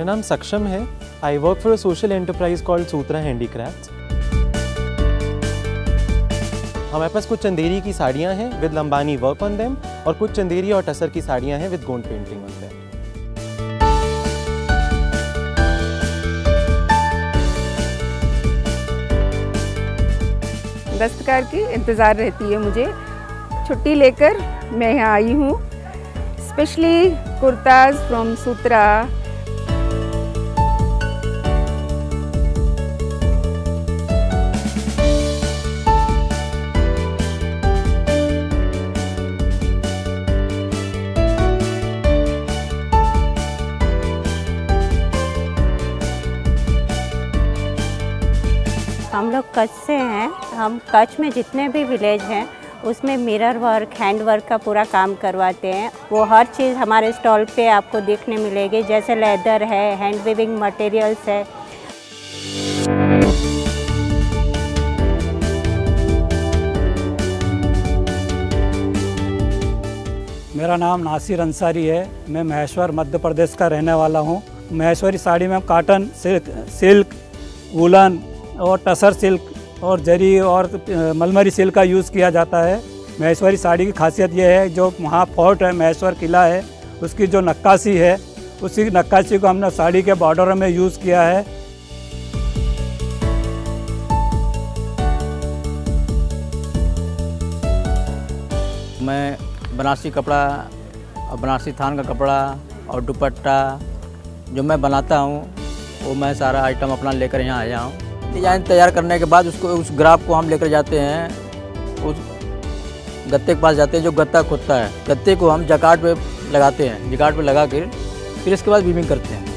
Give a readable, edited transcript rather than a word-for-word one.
नाम सक्षम है। I work for a social enterprise called Sutra handicrafts. हमारे पास कुछ चंदेरी की साड़ियाँ हैं with Lambani work on them, और कुछ चंदेरी और टसर की साड़ियाँ हैं with Gond painting on them. Dastkar की इंतज़ार रहती है मुझे। छुट्टी लेकर मैं यहाँ आई हूँ। Specially kurtas from Sutra. हम लोग कच्छ से हैं। हम कच्छ में जितने भी विलेज हैं उसमें मिरर वर्क, हैंड वर्क का पूरा काम करवाते हैं। वो हर चीज़ हमारे स्टॉल पे आपको देखने मिलेगी, जैसे लेदर है, हैंड वीविंग मटेरियल्स है। मेरा नाम नासिर अंसारी है। मैं महेश्वर मध्य प्रदेश का रहने वाला हूँ। महेश्वरी साड़ी में काटन, सिल्क, वूलन और टसर सिल्क और जरी और मलमरी सिल्क का यूज़ किया जाता है। महेश्वरी साड़ी की खासियत यह है, जो वहाँ फोर्ट है, महेश्वर किला है, उसकी जो नक्काशी है, उसी नक्काशी को हमने साड़ी के बॉर्डर में यूज़ किया है। मैं बनारसी कपड़ा और बनारसी थान का कपड़ा और दुपट्टा जो मैं बनाता हूँ, वो मैं सारा आइटम अपना लेकर यहाँ आया हूँ। डिज़ाइन तैयार करने के बाद उसको, उस ग्राफ को हम लेकर जाते हैं, उस गत्ते के पास जाते हैं जो गत्ता खोदता है। गत्ते को हम जकार्ड पे लगाते हैं, जकार्ड पे लगा कर फिर इसके बाद वीविंग करते हैं।